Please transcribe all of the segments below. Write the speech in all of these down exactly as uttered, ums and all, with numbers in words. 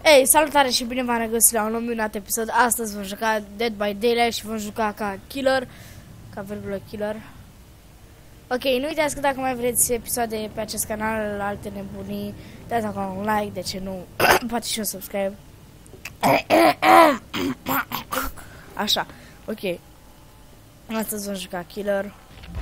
Ei, salutare și bine v-am regăsit la un nou minunat episod. Astăzi vom juca Dead by Daylight și vom juca ca killer, ca virgulă killer. Ok, nu uitați că dacă mai vreți episoade pe acest canal, alte nebunii, dați acolo un like, de ce nu, poate și un subscribe. Așa, ok. Astăzi vom juca killer.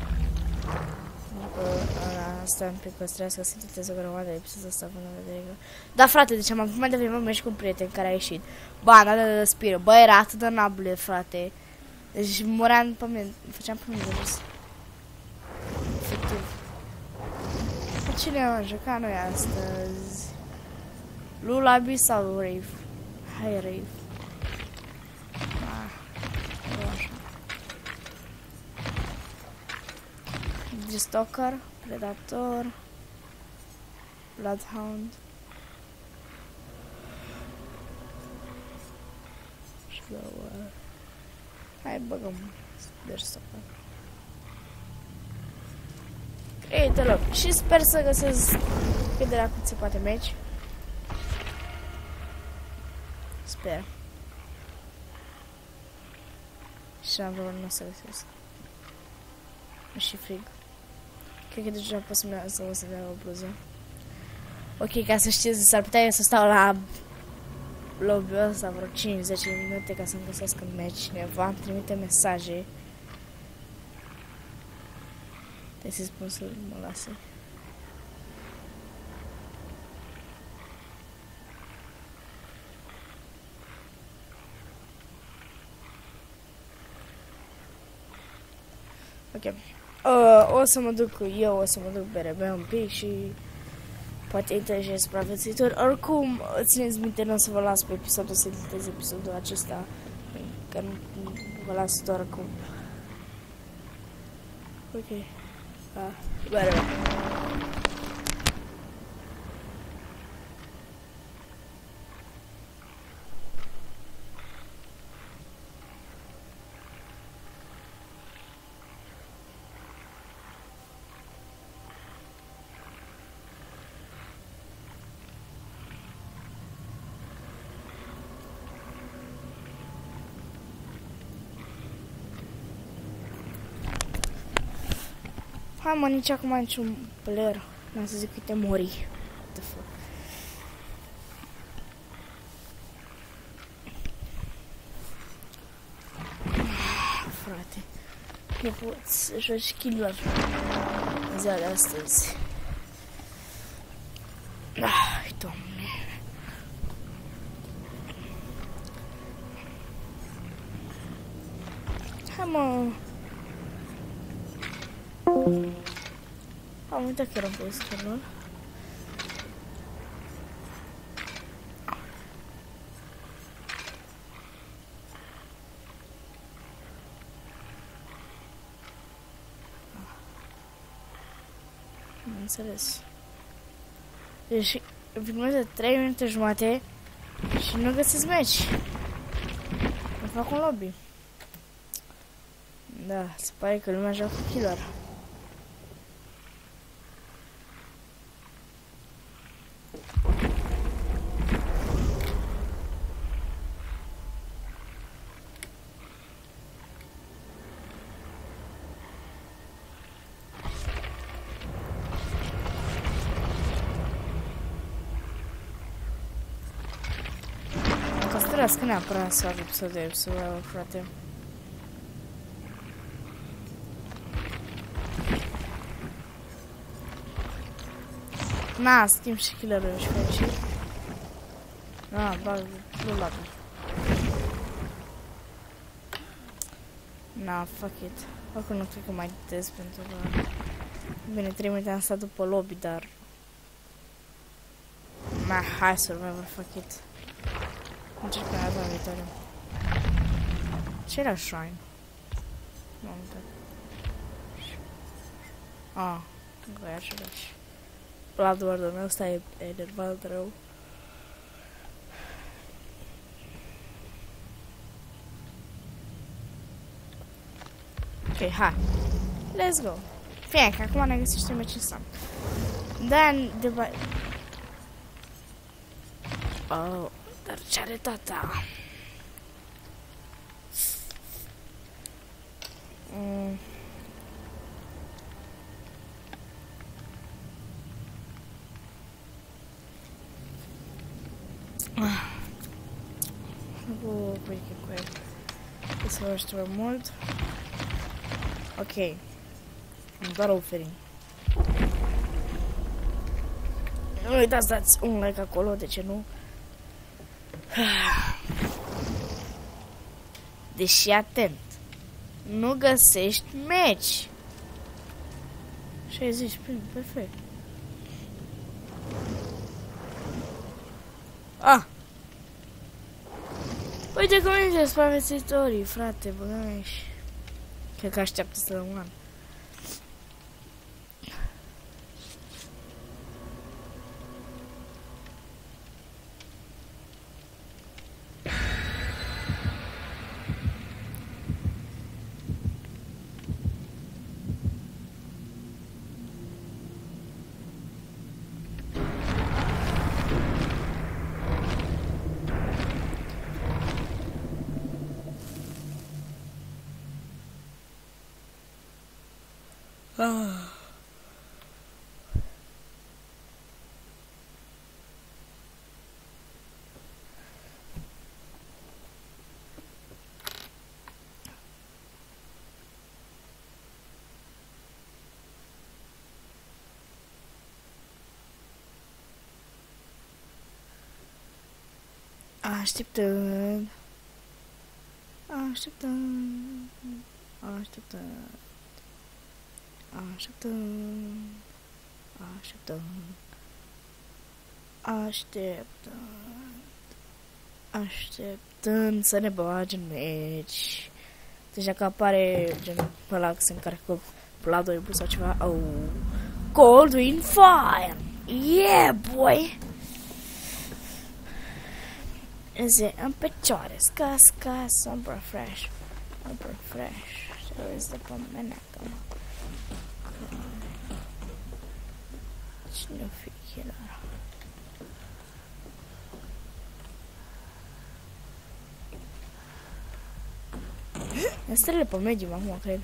Asta un pic păstrează că se titeze o grămadă de episodul ăsta până în vedere. Da, frate, deci am avut mai devreme un meci cu un prieten care a ieșit. Ba, n-a de spiră. Bă, era atât de nabule, frate. Deci moream pe mine, făceam pe mine de râs. Efectiv. Cine am jucat noi astăzi? Lullaby sau Rave? Hai, Rave. Ah, așa. Stalker, Predator, Bloodhound și Blower. Hai, băgăm Stalker. Create loc. Și sper să găsesc cât de la cât se poate meci. Sper. Și am vrut nu să găsesc. Și frig. Cred că deja pot să-mi să o să-mi iau o bluză. Ok, ca să știți, s-ar putea eu să stau la lobby-ul ăsta vreo cinci zece minute ca să-mi găsesc în meci cineva, îmi trimite mesaje. Trebuie să-i spun să mă lase. Ok. Uh, o să mă duc, eu o să mă duc B R B un pic și poate interjez supraviețuitori. Oricum, țineți minte, nu o să vă las pe episodul, să editez episodul acesta, că nu vă las doar acum. Ok. Uh, B R B. Hai mă, nici acum niciun player. N-am să zic uite mori. What the fuck. Frate. Nu pot să joci killer în ziua de astăzi. Ai, Doamne. Hai mă. Am uitat că eram pe screen-ul. Am înțeles. Deci filmez de trei minute jumate și nu găsesc meci. Îmi fac un lobby. Da, se pare că lumea joacă killer. Că neapărat să fac episodul episodul, frate. Na, schimb și killerul și aici. Na, bag, nu la Na, fuck it. Acum nu cred că mai editez pentru că... Bine, trei minute am stat după lobby, dar... Na, hai să urmăm, fuck it. Încerc pe data viitoare. Ce era shrine? Nu am uitat. Ah, încă e același. Bloodward-ul meu ăsta e enervant rău. Ok, hai. Let's go. Fie că acum ne găsește meci în sam. Then, de ba... Oh, Dar ce are tata? Mm. Ah. Nu breaking cu el. Trebuie să vă mult. Ok. Îmi doar oferim. Nu uitați, dați un like acolo, de ce nu? Deși atent. Nu găsești meci. șaizeci, perfect. Ah! Uite cum e supraviețuitorii, frate, băgămeși. Cred că așteaptă să rămână. Ah. Așteptăm. Așteptăm. Așteptăm. Așteptăm. Așteptăm. Așteptăm. Așteptăm să ne bagi în meci. Deja că apare gen ăla că se încarcă la doi sau ceva. Oh. Goldwyn Fire. Yeah, boy. Zi în picioare. Sca, sca, super fresh. Super fresh. Ce vezi de pe meneacă, mă. Cine-o fi killer? Stelele pe medium acum, cred.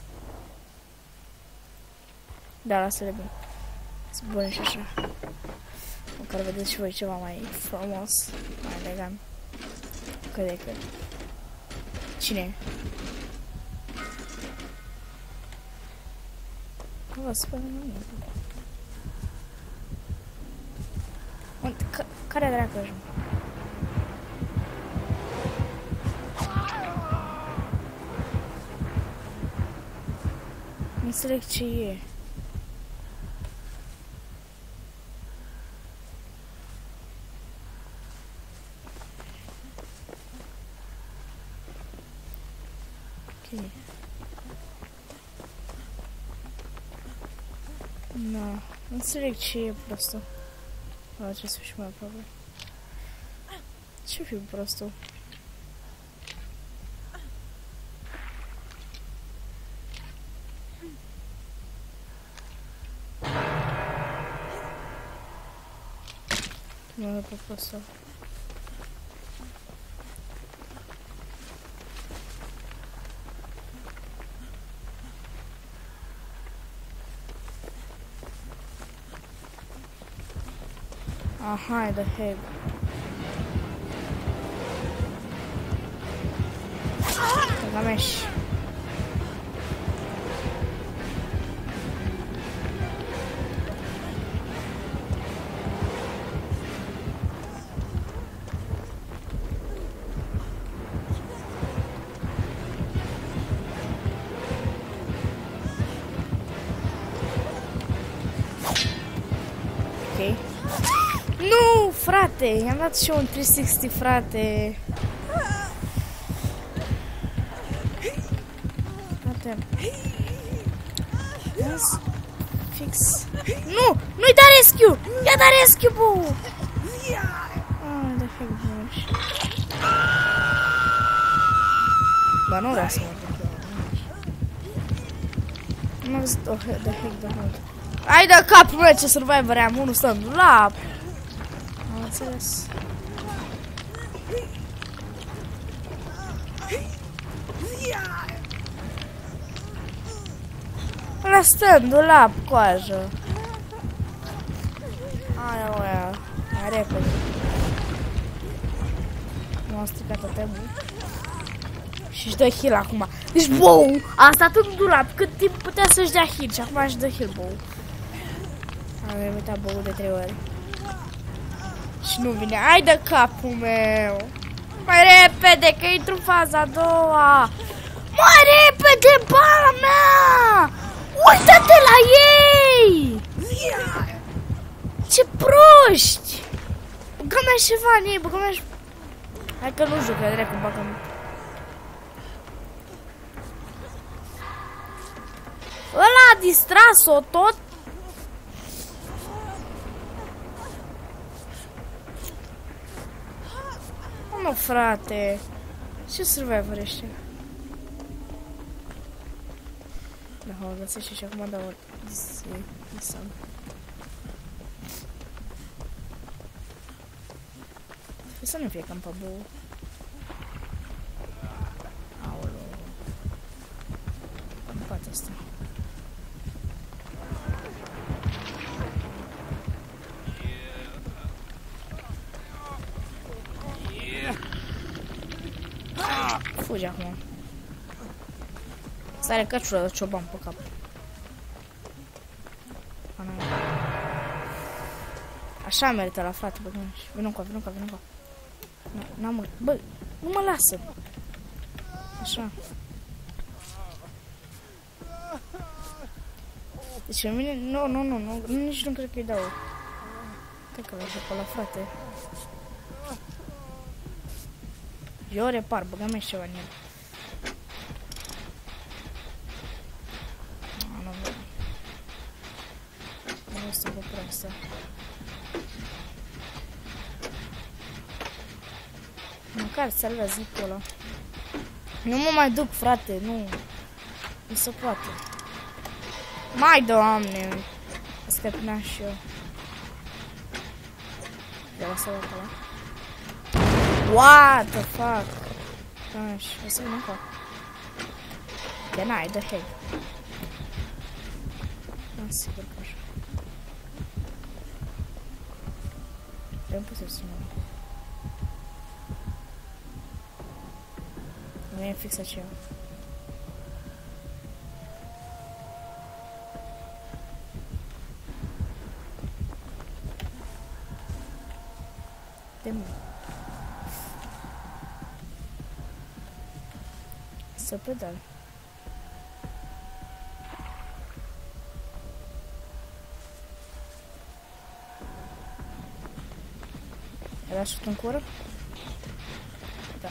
Da, lasă-le bine. Sunt bune și așa. Măcar vedeți și voi ceva mai frumos, mai elegant. Cât de cât. Cine e? Nu vă spune nimic. Care dracu ești? Nu înțeleg ce e. Ok. Nu, nu înțeleg ce e prostul. A, trebuie să fiu și mai aproape. Ce fiu prostul? Nu e pe prostul. Aha, the head. Tagamesh. Ok. Nu, frate, i-am dat și eu un trei sixty, frate. Frate. Yes. Fix. Nu, nu-i da rescue! I-a dat rescue, bă! Ah, de heck, bă. Ba, nu vreau să mă duc. Nu am văzut, oh, de heck, de heck. Hai de capul meu, ce survivor am, unul stând la... Am înțeles. Ăla stă în dulap, coajă. Aia, aia, mai repede. Nu am stricat totemul. Și-și dă heal acum. Deci, wow, a stat în dulap cât timp putea să-și dea heal și acum își dă heal, wow. Am uitat boul de trei ori. Și nu vine. Hai de capul meu. Mai repede, că intru în faza a doua. Mai repede, bala mea! Uită-te la ei! Ce proști! Băgă-mi ceva în ei, băgă-mi. Hai că nu jucă, drept, cum bagă-mi. Ăla a distras-o tot. Mă, frate. Ce survivor ești? Da, o găsește și acum dau disam. Să nu fie cam pe bou. Aoleu. În partea asta. Fugi acum. Sare căciulă de cioban pe cap. Așa merită la frate, bă, vino încoa, vino încoa, vino încoa. N-am mult. Bă, nu mă lasă. Așa. Deci pe mine, nu, nu, nu, nu, nici nu cred că-i dau. Cred că l-aș pe la frate. Eu repar, băgăm și ceva în el. Nu vreau. Nu vreau să vă proastă. Măcar salvea zipul ăla. Nu mă mai duc, frate, nu. Nu se poate. Mai, Doamne! Scăpina și eu. De la să ăla. What the fuck? Așa, o să vină încă. Deny the heck. Nu, sigur că așa. Trebuie pus să sună. Nu e fix aceea. De mult. Să pedal. Era șut în cură? Da.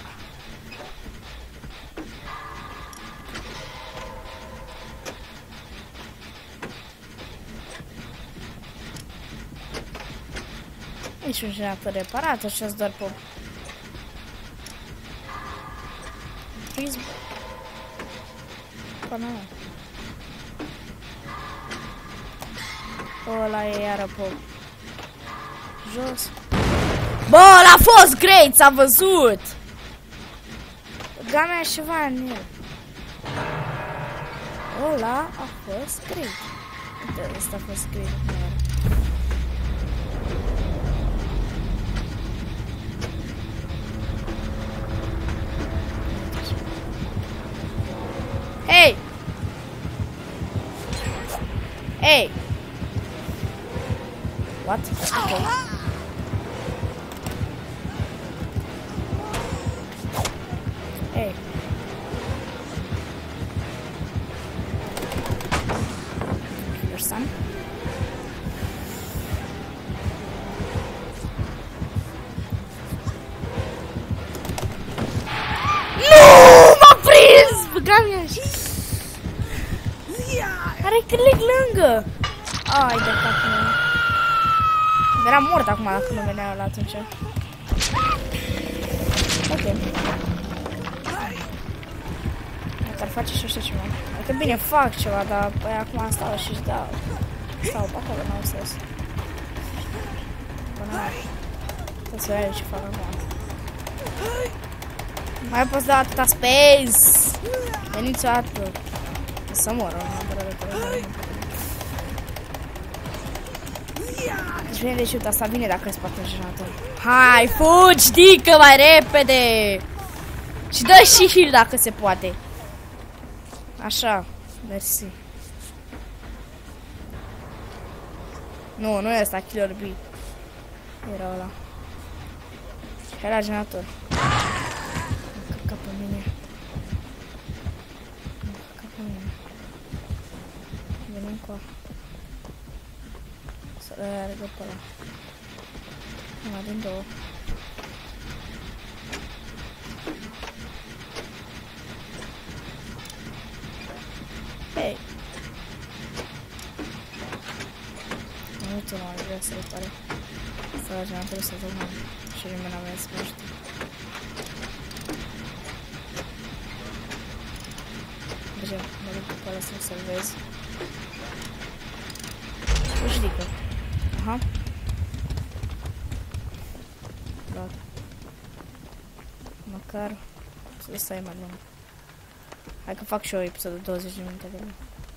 Nici un generator reparat, așa-ți doar pe... Prism. Până ăla e iară pe jos. Bă, ăla a fost great, s-a văzut! Băga mea ceva în el. Ăla a fost great. Uite, ăsta a fost great. Hey! Hey! What? Okay. Hey. Your son? Nu! M-a prins! Băga-mi-a și... Are click lângă! Ai de capul meu. Era mort acum dacă nu venea ăla atunci. Ok. Dacă ar face și ăștia ceva. Adică bine, fac ceva, dar păi acum stau și-și dau. Stau pe acolo, n-au sens. Până la... Trebuie să vedem ce fac acum. Mai poți da atâta space! Veniți o dată! Să moră, deci vine de șut, asta vine dacă îi spate în generator. Hai, fugi, dică mai repede! Și dă și heal dacă se poate. Așa, mersi. Nu, nu e ăsta, Killer B. Era ăla. Hai la generator. Mă căca pe mine. Mă căca pe mine. Venim cu a. Să-l alergă pe ăla. Una din două. Hei! Nu uite, mă, vrea să repare. Să la generator să dăm și nimeni n-a venit să mă știu. Mergem, mă duc pe ăla să-l salvez. Își ridică. Aha. Gata. Măcar să stai mai lung. Hai că fac și eu episodul douăzeci de minute de mine.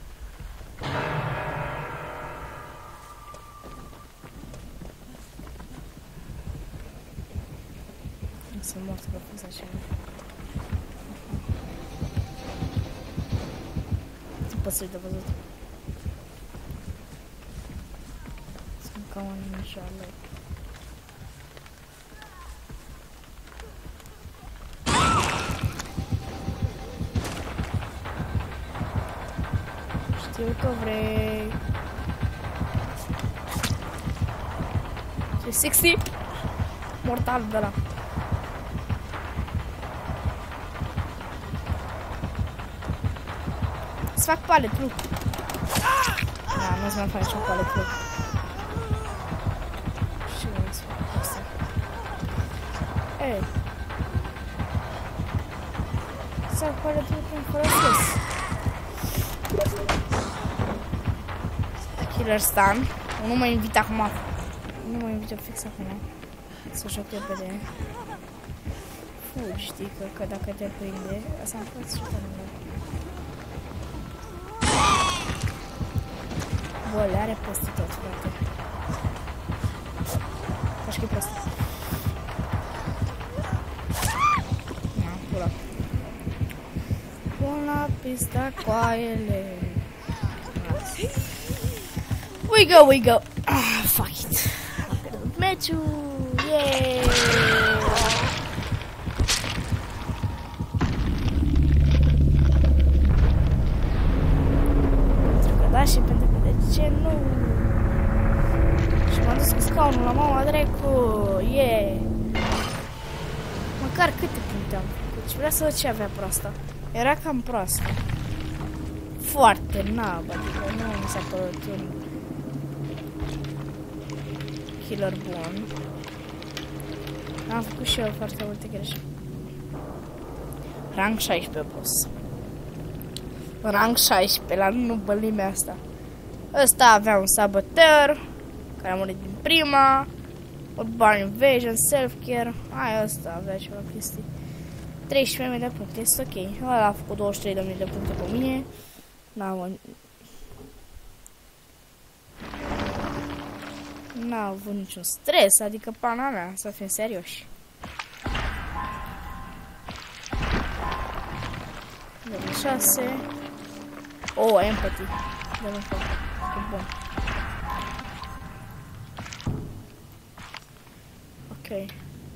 Sunt mort că a fost așa. Sunt păsări de văzut. Sunt ca un mișoară. Știu că vrei. trei șaizeci. Mortal de la. Să fac palet, nu. Da, nu-ți mai faci un palet, nu. Și nu îți fac asta. Ei. Să fac palet, nu când folosesc. Killer Stan. Nu mă invit acum. Nu mă invită fix acum. Să joc repede. Fugi, știi că, că dacă te prinde, asta am fost și tare. Bă, le are peste tot, frate. Faci că e prost. Na, pula. Pun la pista coaiele. We go, we go. Ah, fuck it. Am pierdut meciul. Yeee. Da, și pentru că de ce nu? Și m-am dus cu scaunul la mama dracu. Yeah. Măcar câte puncte am făcut. Și vreau să văd ce avea proasta. Era cam proastă. Foarte nabă, adică nu mi s-a părut un killer bun. Am făcut și eu foarte multe greșeli. Rang șaisprezece, boss. Rang șaisprezece, la nubălimea asta. Ăsta avea un saboteur, care a murit din prima. Urban Invasion, Self-Care. Aia, ăsta avea ceva chestii. treisprezece mii de puncte, este ok. Ăla a făcut douăzeci și trei de mii de puncte pe mine. N-am N-a avut niciun stres, adică pana mea, să fim serioși. Level șase. Oh, empathy. Dă-mi foc. E bun. Ok.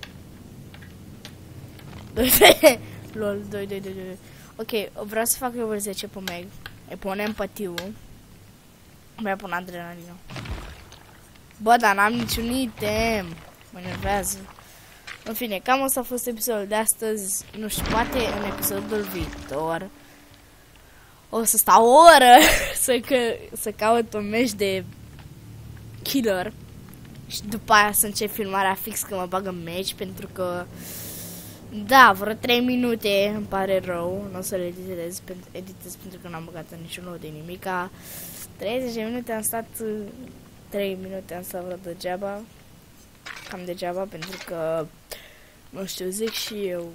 Lol, doi, doi, doi, doi. Ok, vreau să fac level zece pe Meg. Îi pun empatiu. Mi-a pun adrenalină. Bă, dar n-am niciun item. Mă enervează. În fine, cam asta a fost episodul de astăzi. Nu știu, poate în episodul viitor o să stau o oră să, că, să caut un meci de killer. Și după aia să încep filmarea fix că mă bag în meci, pentru că da, vreo trei minute, îmi pare rău, nu o să le editez, editez pentru că n-am băgat în niciunul de nimica. treizeci de minute am stat, trei minute am stat vreo degeaba, cam degeaba, pentru că Nu știu, zic și eu.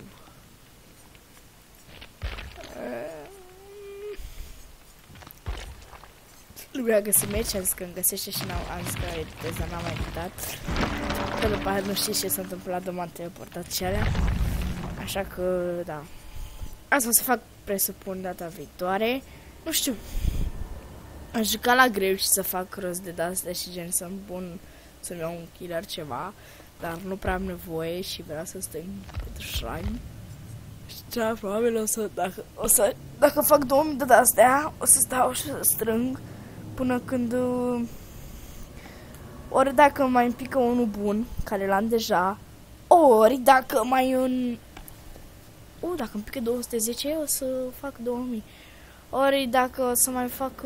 Lumea găsi meci, a zis că îmi găsește și n-am, am zis că editez, dar n-am mai editat. Că după aia nu știi ce s-a întâmplat, de m-am teleportat și alea. Așa că, da. Asta o să fac, presupun, data viitoare. Nu știu. Am jucat la greu și să fac rost de de-astea și gen să-mi bun, să-mi iau un killer ceva. Dar nu prea am nevoie și vreau să stâng pentru shrine. Și cea probabil o să, dacă, o să, dacă fac două mii de astea, o să stau și să strâng până când... Ori dacă mai îmi pică unul bun, care l-am deja, ori dacă mai un... Uh, dacă îmi pică două sute zece, o să fac două mii. Ori dacă o să mai fac...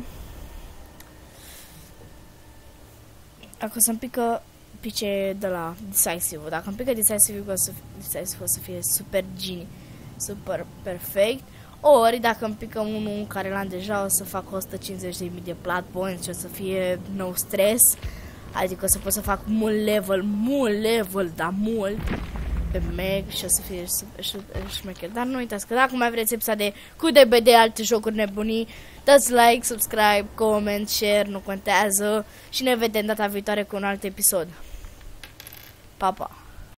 Dacă o să-mi pică pice de la Decisive. Dacă îmi pică Decisive, o să, Decisive o să fie super genie, super perfect. Ori dacă îmi pică unul care l-am deja, o să fac o sută cincizeci de mii de plat points și o să fie no stress. Adică o să pot să fac mult level, mult level, dar mult pe meg și o să fie super șmecher. Dar nu uitați că dacă mai vreți episoade cu D B D, alte jocuri nebunii, dați like, subscribe, comment, share, nu contează. Și ne vedem data viitoare cu un alt episod. Pa, pa!